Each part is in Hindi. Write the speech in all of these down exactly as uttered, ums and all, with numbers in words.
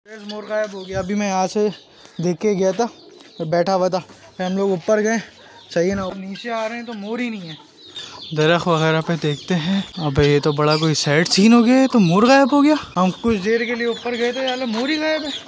मोर गायब हो गया। अभी मैं यहाँ से देख के गया था, बैठा हुआ था, फिर हम लोग ऊपर गए, सही है ना, नीचे आ रहे हैं तो मोर ही नहीं है। दरख्त वगैरह पे देखते हैं। अबे ये तो बड़ा कोई सैड सीन हो गया है, तो मोर गायब हो गया। हम कुछ देर के लिए ऊपर गए थे, यार मोर ही गायब है।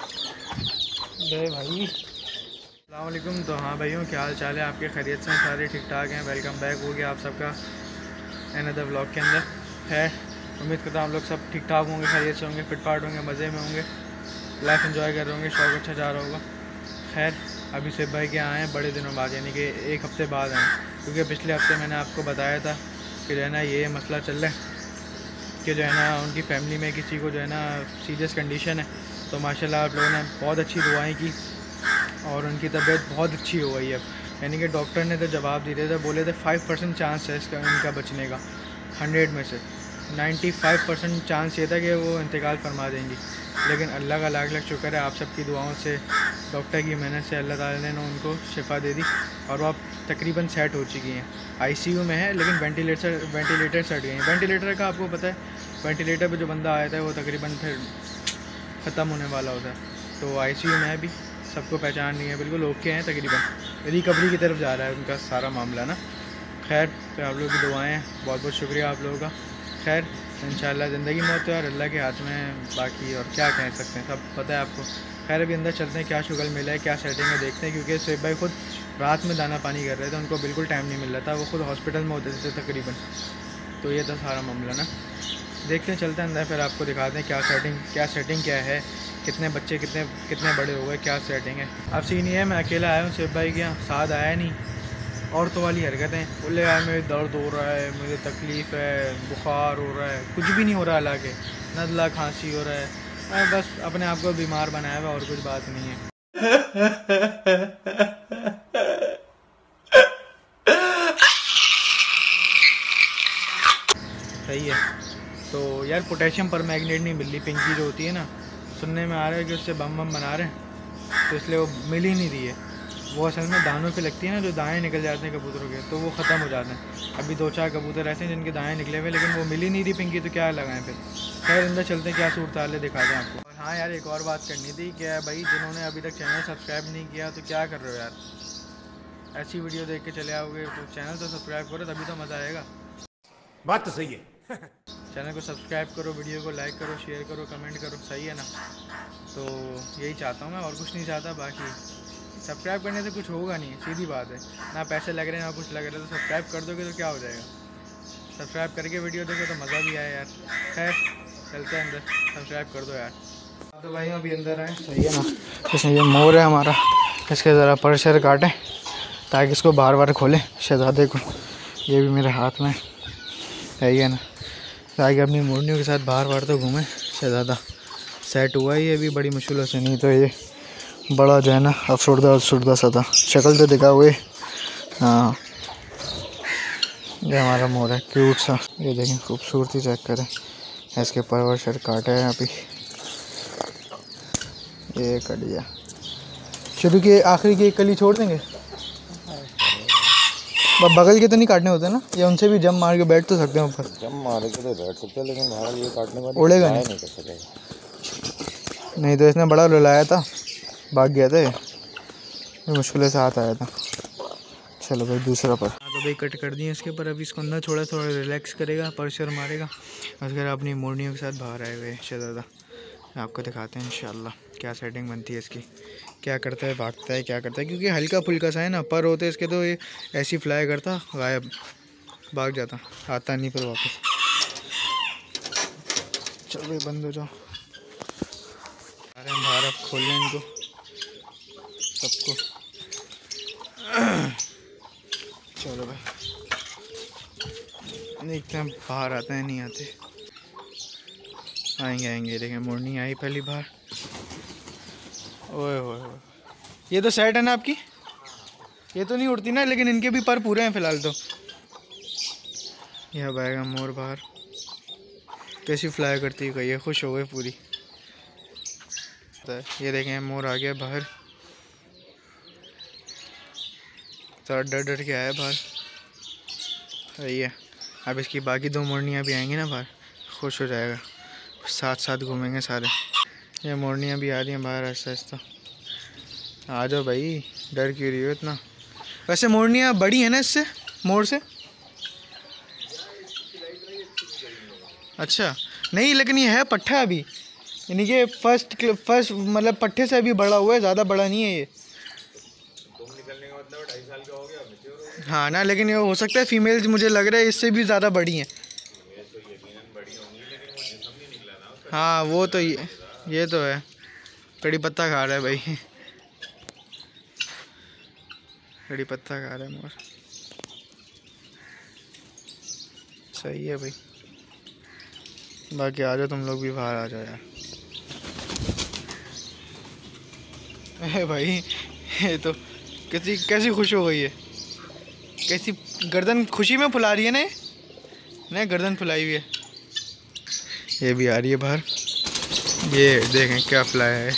अरे भाई अस्सलाम वालेकुम। तो हाँ भाइयों, क्या हाल चाल है आपके? खैरियत से सारे ठीक ठाक हैं? वेलकम बैक हो गया आप सबका अनदर व्लॉग के अंदर। है उम्मीद करता हूँ आप लोग सब ठीक ठाक होंगे, खैरियत से होंगे, फिट फाट होंगे, मज़े में होंगे, लाइफ एंजॉय कर रहे होंगे, शौक अच्छा जा रहा होगा। खैर अभी से भाई के आए हैं बड़े दिनों बाद, यानी कि एक हफ़्ते बाद आए, क्योंकि पिछले हफ्ते मैंने आपको बताया था कि जो है ना ये मसला चल रहा है कि जो है ना उनकी फैमिली में किसी को जो है ना सीरियस कंडीशन है। तो माशाल्लाह आप लोगों ने बहुत अच्छी दुआएं की और उनकी तबीयत बहुत अच्छी हो गई है। यानी कि डॉक्टर ने तो जवाब दिए थे, बोले थे फाइव परसेंट चांस है इसका इनका बचने का, हंड्रेड में से नाइन्टी फाइव परसेंट चांस ये था कि वो इंतकाल फरमा देंगी। लेकिन अल्लाह का लाख लाख शुक्र है, आप सबकी दुआओं से, डॉक्टर की मेहनत से अल्लाह ताला ने उनको शिफा दे दी और वो अब तकरीबन सेट हो चुकी हैं। आईसीयू में है लेकिन वेंटिलेटर वेंटिलेटर सेट गई हैं। वेंटिलेटर का आपको पता है, वेंटिलेटर पे जो बंदा आया था वो तकरीबन फिर ख़त्म होने वाला होता है। तो आईसीयू में है, भी सबको पहचान नहीं है, बिल्कुल ओके हैं, तकरीबन रिकवरी की तरफ जा रहा है उनका सारा मामला ना। खैर तो आप लोगों की दुआएं हैं, बहुत बहुत शुक्रिया आप लोगों का। खैर इंशाल्लाह ज़िंदगी मौत है और अल्लाह के हाथ में, बाकी और क्या कह सकते हैं, सब पता है आपको। खैर अभी अंदर चलते हैं, क्या शुगल मिला है, क्या सेटिंग है देखते हैं, क्योंकि शेख भाई खुद रात में दाना पानी कर रहे थे, उनको बिल्कुल टाइम नहीं मिल रहा था, वो खुद हॉस्पिटल में होते थे तकरीबन। तो ये था सारा मामला ना, देखते हैं, चलते हैं अंदर, फिर आपको दिखाते हैं क्या सेटिंग क्या सेटिंग क्या है, कितने बच्चे कितने कितने बड़े हो गए, क्या सेटिंग है। अब सीन ये है, मैं अकेला आया हूँ, शेख भाई के यहाँ साथ आया नहीं। औरतों वाली हरकतें, बोले यार मेरे दर्द हो रहा है, मुझे तकलीफ़ है, बुखार हो रहा है, कुछ भी नहीं हो रहा, हालांकि नज़ला खांसी हो रहा है, मैं बस अपने आप को बीमार बनाया हुआ, और कुछ बात नहीं है। सही है। तो यार पोटेशियम पर मैग्नेट नहीं मिल रही, पिंकी जो होती है ना, सुनने में आ रहा है कि उससे बम बम बना रहे हैं, तो इसलिए वो मिल ही नहीं रही है। वो असल में दानों पे लगती है ना, जो दाएँ निकल जाते हैं कबूतरों के, तो वो ख़त्म हो जाते हैं। अभी दो चार कबूतर ऐसे हैं जिनके दाएँ निकले हुए, लेकिन वो मिल ही नहीं रही पिंकी, तो क्या लगाएं फिर। खैर अंदर चलते हैं, क्या सूरत हाल है दिखाते हैं आपको। और हाँ यार, एक और बात करनी थी, क्या भाई जिन्होंने अभी तक चैनल सब्सक्राइब नहीं किया तो क्या कर रहे हो यार, ऐसी वीडियो देख के चले आओगे तो चैनल तो सब्सक्राइब करो, तभी तो मज़ा आएगा। बात तो सही है। चैनल को सब्सक्राइब करो, वीडियो को लाइक करो, शेयर करो, कमेंट करो, सही है ना। तो यही चाहता हूँ मैं, और कुछ नहीं चाहता। बाकी सब्सक्राइब करने से कुछ होगा नहीं, सीधी बात है, ना पैसे लग रहे हैं ना कुछ लग रहा है, तो सब्सक्राइब कर दोगे तो क्या हो जाएगा। सब्सक्राइब करके वीडियो देखो तो मज़ा भी आए यार। खैर चलते हैं अंदर, सब्सक्राइब कर दो यार। तो भाई अभी अंदर आए, सही है ना। इसमें ये मोर है हमारा, इसके ज़रा पर शर काटें ताकि इसको बार बार खोलें शहज़ादे को। ये भी मेरे हाथ में सही है ना, ताकि अपनी मुर्नियों के साथ बार बार तो घूमें शहज़ादा। सेट हुआ ही अभी बड़ी मुश्किलों से, नहीं तो ये बड़ा जो है ना अफसरदा अफसरदा सा था। शक्ल तो दिखा हुए, हाँ ये हमारा मोर है क्यूट सा, ये देखें खूबसूरती चेक करें। इसके परवर शर काटे हैं अभी, ये कट गया। शुरू के आखिरी की एक कली छोड़ देंगे, बगल के तो नहीं काटने होते ना, या उनसे भी जम मार के बैठ तो सकते हैं ऊपर। जम मारे के तो बैठ सकते हैं, लेकिन बाहर ये काटने वाली उड़ेगा नहीं, नहीं कर सकेगा। नहीं तो इसने बड़ा लुलाया था, भाग गया था, ये मुश्किल से हाथ आया था। चलो भाई दूसरा पर, हाँ तो भाई कट कर दिए इसके पर। अभी इसको अंदर छोड़ा, थोड़ा रिलैक्स करेगा, परशर मारेगा, उसके बाद अपनी मोरनियों के साथ बाहर आए हुए शहज़ादा। आपको दिखाते हैं इंशाल्लाह क्या सेटिंग बनती है इसकी, क्या करता है, भागता है, क्या करता है, क्योंकि हल्का फुल्का सा है ना, पर होते इसके तो ये ऐसी फ्लाई करता, गायब, भाग जाता, आता नहीं फिर वापस। चलो भाई बंद हो जाओ, अरे हम बाहर अब खोल लें इनको सबको। चलो भाई देखते हैं बाहर आते हैं नहीं आते, आएंगे आएंगे। देखें मोरनी आई पहली बार, ओए ओए ओए, ये तो सेट है ना आपकी, ये तो नहीं उड़ती ना, लेकिन इनके भी पर पूरे हैं फ़िलहाल तो। यह आएगा मोर बाहर, कैसी फ्लाई करती है, ये खुश हो गए पूरी। ये देखें मोर आ गया बाहर, थोड़ा डर डर के आया बाहर, सही है। अब इसकी बाकी दो मोरनियाँ भी आएंगी ना बाहर, खुश हो जाएगा, साथ साथ घूमेंगे सारे। ये मोरनियाँ भी आ रही हैं बाहर आहिस्ता आहिस्ता। आ जाओ भाई, डर क्यों रही हो इतना। वैसे मोरनियाँ बड़ी हैं ना इससे, मोर से? अच्छा नहीं, लेकिन ये है पट्ठा अभी, यानी कि फर्स्ट फर्स्ट मतलब पट्ठे से अभी बड़ा हुआ है, ज़्यादा बड़ा नहीं है ये। निकलने का मतलब ढाई साल का हो गया। हाँ ना, लेकिन ये हो सकता है फीमेल्स मुझे लग रहा है इससे भी ज़्यादा बड़ी हैं। हाँ वो तो ये ये तो है, कड़ी पत्ता खा रहा है भाई, कड़ी पत्ता खा रहा है मोर। सही है भाई। बाकी आ जाओ तुम लोग भी बाहर आ जाओ यार। अरे भाई ये तो कैसी कैसी खुश हो गई है, कैसी गर्दन खुशी में फुला रही है ना, ये नहीं गर्दन फुलाई हुई है। ये भी आ रही है बाहर, ये देखें क्या फुलाया है।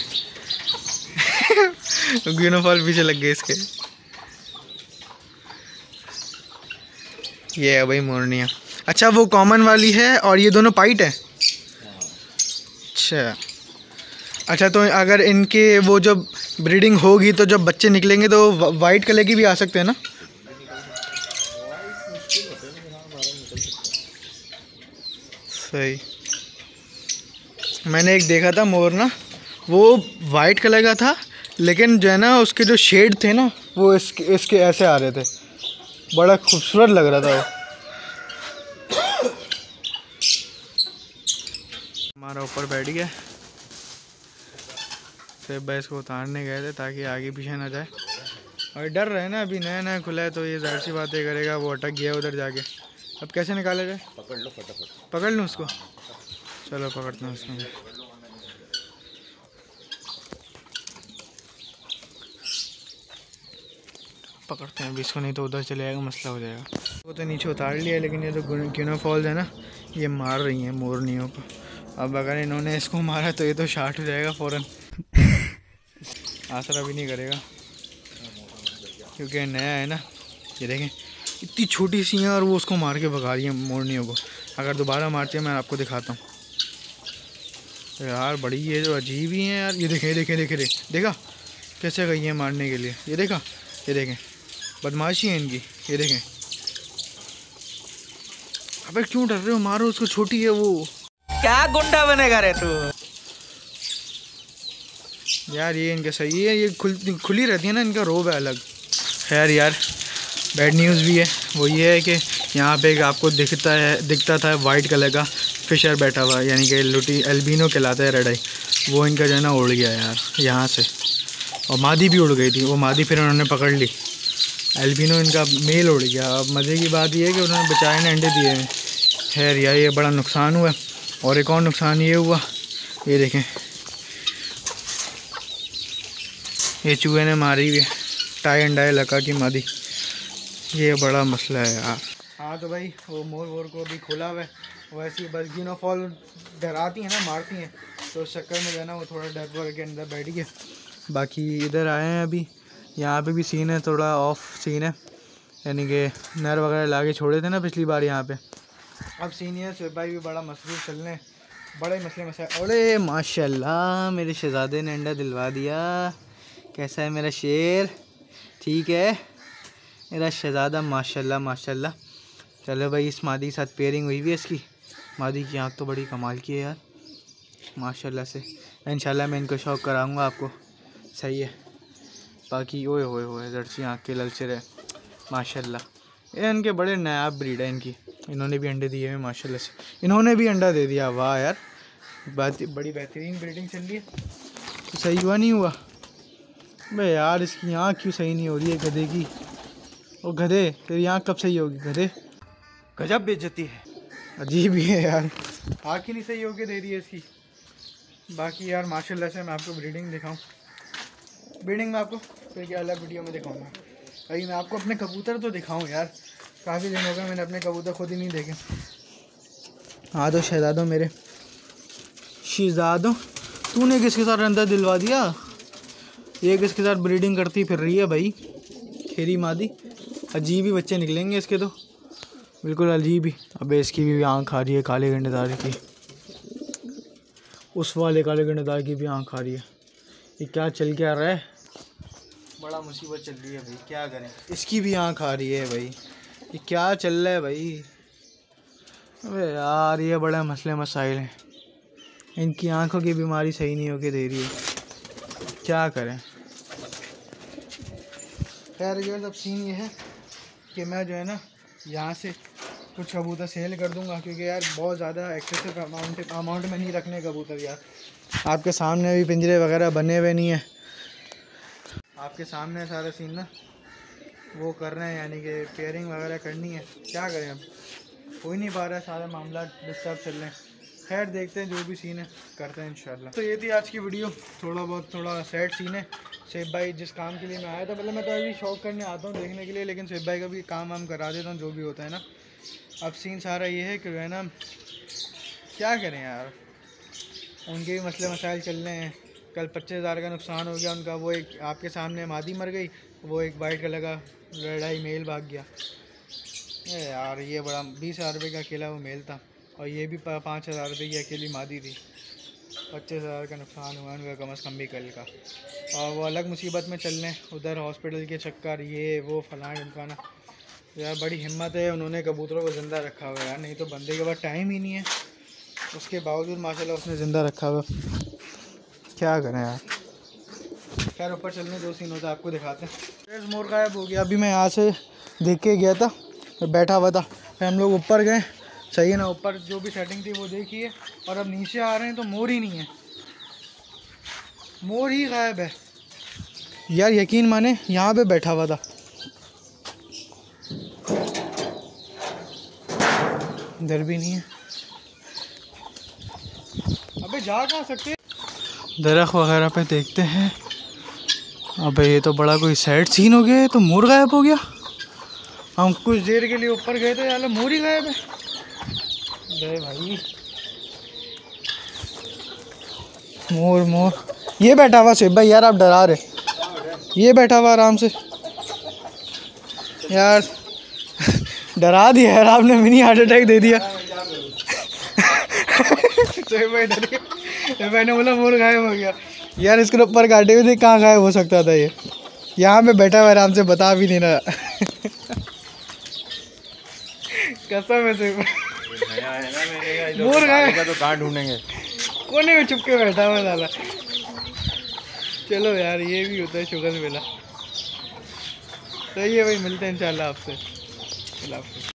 ग्यूनोफॉल पीछे लग गए इसके। ये है भाई मोरनिया। अच्छा वो कॉमन वाली है और ये दोनों पाइट है। अच्छा अच्छा, तो अगर इनके वो जब ब्रीडिंग होगी तो जब बच्चे निकलेंगे तो वाइट कलर की भी आ सकते हैं ना? सही। मैंने एक देखा था मोर ना, वो वाइट कलर का था, लेकिन जो है ना उसके जो शेड थे ना वो इसके इसके ऐसे आ रहे थे, बड़ा खूबसूरत लग रहा था वो। हमारा ऊपर बैठ गया, फिर भैंस को उतारने गए थे ताकि आगे पीछे ना जाए, और डर रहे ना, अभी नया नया खुला है तो ये ज़ाहिर सी बातें करेगा, वो अटक गया उधर जाके। अब कैसे निकाला जाए? पकड़ लो फटाफट। पकड़ लूँ उसको? चलो पकड़ते हैं उसको। पकड़ते हैं अभी इसको, नहीं तो उधर चले जाएगा, मसला हो जाएगा। वो तो नीचे उतार लिया, लेकिन ये जो ग्यूनोफॉल्स है ना ये मार रही हैं मोरनियों को। अब अगर इन्होंने इसको मारा तो ये तो शार्ट हो जाएगा फ़ौरन। आसरा भी नहीं करेगा क्योंकि नया है ना। ये देखें इतनी छोटी सी हैं और वो उसको मार के भगा रही हैं मोरनियों को। अगर दोबारा मारती है मैं आपको दिखाता हूँ। तो यार बड़ी ये जो अजीब ही हैं यार। ये देखें देखें देखें देखें देखा कैसे गई हैं मारने के लिए। ये देखा, ये देखें बदमाशी है इनकी। ये देखें, अबे क्यों डर रहे हो, मारो उसको, छोटी है वो। क्या गुंडा बनेगा रे तू यार। ये इनका सही है, ये खुल खुली रहती है ना, इनका रोब है अलग। खैर यार बैड न्यूज़ भी है, वो ये है कि यहाँ पे आपको दिखता है दिखता था वाइट कलर का फिशर बैठा हुआ, यानी कि लुटी एल्बिनो कहलाता है, रेड आई। वो इनका जो है ना उड़ गया यार यहाँ से, और मादी भी उड़ गई थी। वो मादी फिर उन्होंने पकड़ ली, एल्बिनो इनका मेल उड़ गया। अब मज़े की बात यह है कि उन्होंने बेचारे ने अंडे दिए हैं। खैर यार ये बड़ा नुकसान हुआ। और एक और नुकसान ये हुआ, ये देखें ये चूहे ने मारी हुई है टाई एंड डाई लगा की मादी। ये बड़ा मसला है यार। हाँ तो भाई वो मोर वोर को भी खोला हुआ है, वैसे ही बस ग्यूनोफॉल डराती हैं ना, मारती हैं, तो उस चक्कर में जो है ना वो थोड़ा डर वर के अंदर बैठ गया। बाकी इधर आए हैं अभी, यहाँ पे भी सीन है, थोड़ा ऑफ सीन है, यानी कि नर वगैरह ला के छोड़े थे ना पिछली बार यहाँ पे। अब सीन है सुहेब भाई भी बड़ा मसरूफ़ चल रहे हैं, बड़े मसले मसाए। अरे माशाल्लाह मेरे शहज़ादे ने अंडा दिलवा दिया। कैसा है मेरा शेर? ठीक है मेरा शहज़ादा, माशाल्लाह माशाल्लाह। चलो भाई इस मादी के साथ पेयरिंग हुई हुई है इसकी। मादी की आँख तो बड़ी कमाल की है यार माशाल्लाह से। इंशाल्लाह मैं इनको शौक़ कराऊँगा आपको। सही है। बाकी ओए होए होए जर्सी आँख के ललचे रहे माशाल्लाह। ये इनके बड़े नायाब ब्रीड है इनकी। इन्होंने भी अंडे दिए हैं माशाल्लाह से, इन्होंने भी अंडा दे दिया। वाह यार बात बड़ी बेहतरीन ब्रीडिंग चल रही है। तो सही हुआ नहीं हुआ बे यार? इसकी आँख क्यों सही नहीं हो रही है गधे की? ओ गधे तेरी आँख कब सही होगी गधे? गजब बेइज्जती है। अजीब ही है यार, आँख ही नहीं सही होके दे रही है इसकी। बाकी यार माशाल्लाह से मैं आपको ब्रीडिंग दिखाऊं, ब्रीडिंग में आपको फिर क्या अलग वीडियो में दिखाऊंगा। भाई मैं आपको अपने कबूतर तो दिखाऊं यार, काफ़ी दिन हो गए मैंने अपने कबूतर खुद ही नहीं देखे। हाँ तो शहज़ादों मेरे शहज़ादों, तूने किसके साथ अंडा दिलवा दिया? ये किसके साथ ब्रीडिंग करती फिर रही है भाई? खेरी मादी। अजीब ही बच्चे निकलेंगे इसके तो, बिल्कुल अजीब ही। अबे इसकी भी आँख आ रही है काले गंडेदार की। उस वाले काले गंडेदार की भी आँख आ रही है। ये क्या चल क्या रहा है, बड़ा मुसीबत चल रही है भाई, क्या करें। इसकी भी आँख आ रही है भाई, ये क्या चल रहा है भाई। अबे यार ये बड़े मसले मसाइल हैं, इनकी आँखों की बीमारी सही नहीं होके दे रही है, क्या करें। खैर ये सब सीन ये है कि मैं जो है ना यहाँ से कुछ कबूतर सेल कर दूंगा, क्योंकि यार बहुत ज़्यादा एक्सेसिव अमाउंट अमाउंट में नहीं रखने कबूतर यार। आपके सामने भी पिंजरे वगैरह बने हुए नहीं है, आपके सामने सारा सीन ना वो कर रहे हैं, यानी कि पेयरिंग वगैरह करनी है। क्या करें, अब हो ही नहीं पा रहा है, सारे मामला डिस्टर्ब चल रहे हैं। खैर देखते हैं जो भी सीन है करते हैं इंशाल्लाह। तो ये थी आज की वीडियो, थोड़ा बहुत थोड़ा सैड सीन है। सेब भाई जिस काम के लिए मैं आया था, मतलब मैं तो अभी शौक करने आता हूँ देखने के लिए, लेकिन सेब भाई का भी काम वाम करा देता हूँ जो भी होता है ना। अब सीन सारा ये है कि जो है ना क्या करें यार, उनके भी मसले मसाइल चल रहे हैं। कल पच्चीस हज़ार का नुकसान हो गया उनका, वो एक आपके सामने मादी मर गई, वो एक वाइट कलर का लड़ाई मेल भाग गया। ए यार ये बड़ा बीस हज़ार रुपये का अकेला वो मेल था, और ये भी पाँच हज़ार रुपये की अकेली मादी थी। पच्चीस हज़ार का नुकसान हुआ उनका कम अज़ कम भी कल का, और वो अलग मुसीबत में चल रहे हैं, उधर हॉस्पिटल के चक्कर ये वो फलाना ढमकाना। यार बड़ी हिम्मत है, उन्होंने कबूतरों को ज़िंदा रखा हुआ है यार, नहीं तो बंदे के पास टाइम ही नहीं है, उसके बावजूद माशाल्लाह उसने ज़िंदा रखा हुआ। क्या करें यार। खैर ऊपर चलने दो, सीन होता है आपको दिखाते हैं। मोर गायब हो गया, अभी मैं यहाँ से देख के गया था, बैठा हुआ था, फिर हम लोग ऊपर गए, सही है ना, ऊपर जो भी सेटिंग थी वो देखी है, और अब नीचे आ रहे हैं तो मोर ही नहीं है, मोर ही गायब है यार। यकीन माने यहाँ पे बैठा हुआ था, इधर भी नहीं है। अबे जा कहाँ सकते, दरख्त वगैरह पे देखते हैं। अबे ये तो बड़ा कोई सैड सीन हो गया है, तो मोर गायब हो गया। हम कुछ देर के लिए ऊपर गए थे यार, मोर ही गायब है। अरे भाई मोर मोर ये बैठा हुआ सेब भाई, यार आप डरा रहे, ये बैठा हुआ आराम से यार, डरा दिया यार आपने, मिनी हार्ट अटैक दे दिया। सेब भाई डर गए, मैंने बोला मोर गायब हो गया यार, इसके ऊपर काटे हुए थे, कहाँ गायब हो सकता था ये, यहाँ पे बैठा हुआ आराम से, बता भी नहीं रहा। कसम है सेब मोर गायब, तो कहाँ ढूंढेंगे, कोने में चुप के बैठा हुआ साला। चलो यार ये भी होता है शुगर मिला। तो ये भाई मिलते हैं इंशाल्लाह आपसे।